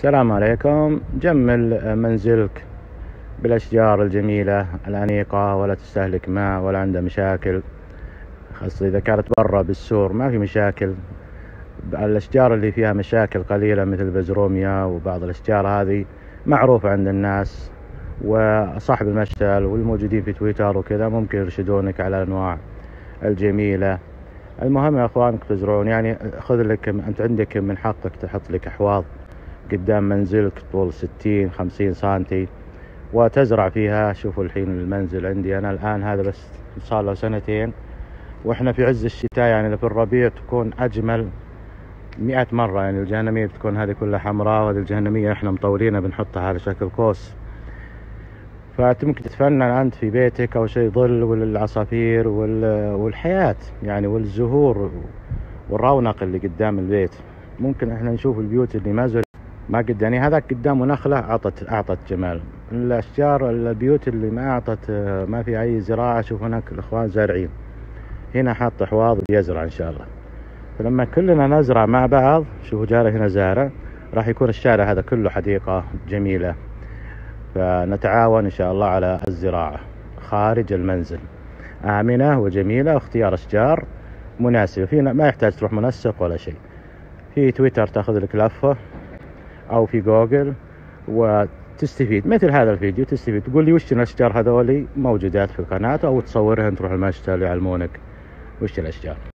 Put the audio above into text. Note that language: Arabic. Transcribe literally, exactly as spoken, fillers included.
السلام عليكم. جمل منزلك بالأشجار الجميلة الأنيقة، ولا تستهلك ماء ولا عندها مشاكل، خاصة إذا كانت برا بالسور ما في مشاكل. الأشجار اللي فيها مشاكل قليلة مثل البزروميا وبعض الأشجار هذه معروفة عند الناس، وصاحب المشتل والموجودين في تويتر وكذا ممكن يرشدونك على الأنواع الجميلة. المهم يا أخوانك تزرعون، يعني خذ لك، أنت عندك من حقك تحط لك أحواض قدام منزلك طول ستين خمسين سنتي وتزرع فيها. شوفوا الحين المنزل عندي أنا الآن هذا بس صار له سنتين، وإحنا في عز الشتاء، يعني في الربيع تكون أجمل مئة مرة. يعني الجهنمية بتكون هذه كلها حمراء، وهذه الجهنمية إحنا مطولينها بنحطها على شكل قوس، فممكن تتفنن أنت في بيتك أو شيء ظل والعصافير والحياة يعني والزهور والرونق اللي قدام البيت. ممكن إحنا نشوف البيوت اللي ما زل ما قد، يعني هذاك قدامه نخلة أعطت أعطت جمال. الأشجار البيوت اللي ما أعطت ما في أي زراعة، شوف هناك الإخوان زارعين، هنا حاط أحواض بيزرع إن شاء الله. فلما كلنا نزرع مع بعض، شوفوا جاره هنا زارع، راح يكون الشارع هذا كله حديقة جميلة. فنتعاون إن شاء الله على الزراعة خارج المنزل، آمنة وجميلة، واختيار أشجار مناسبة. فينا ما يحتاج تروح منسق ولا شيء، في تويتر تأخذ لك لفة أو في جوجل وتستفيد مثل هذا الفيديو، تستفيد تقول لي وش الأشجار هذولي موجودات في القناة، أو تصورها تروح المشتل يعلمونك وش الأشجار.